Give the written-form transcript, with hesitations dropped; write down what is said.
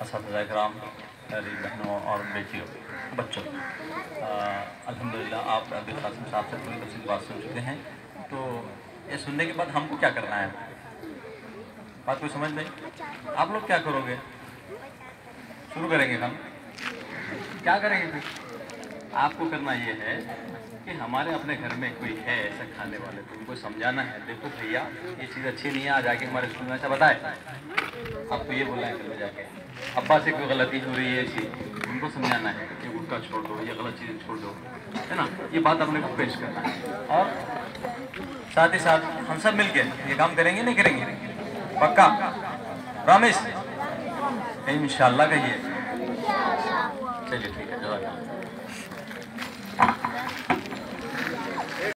असातिज़ा किराम, मेरी बहनों और बेटियों, बच्चों, अल्हम्दुलिल्लाह आप अब्दुल कासिम साहब से पूरी तफसील बात सुन चुके हैं। तो ये सुनने के बाद हमको क्या करना है? बात कोई समझ नहीं? आप लोग क्या करोगे? शुरू करेंगे हम? क्या करेंगे फिर? आपको करना ये है कि हमारे अपने घर में कोई है ऐसा खाने वाले, तो उनको समझाना है, देखो भैया ये चीज़ अच्छी नहीं है, आ जाके हमारे स्कूल में ऐसा बताए। आपको ये बोलना है घर में जाके, अब्बा से कोई गलती हो रही है ऐसी, उनको समझाना है कि गुटखा छोड़ दो, ये गलत चीज़ें छोड़ दो, है ना? ये बात अपने को पेश करना है। और साथ ही साथ हम सब मिलके ये काम करेंगे, नहीं करेंगे? पक्का? प्रॉमिस? इंशाल्लाह कहिए। चलिए ठीक है, जज़ाकल्लाह।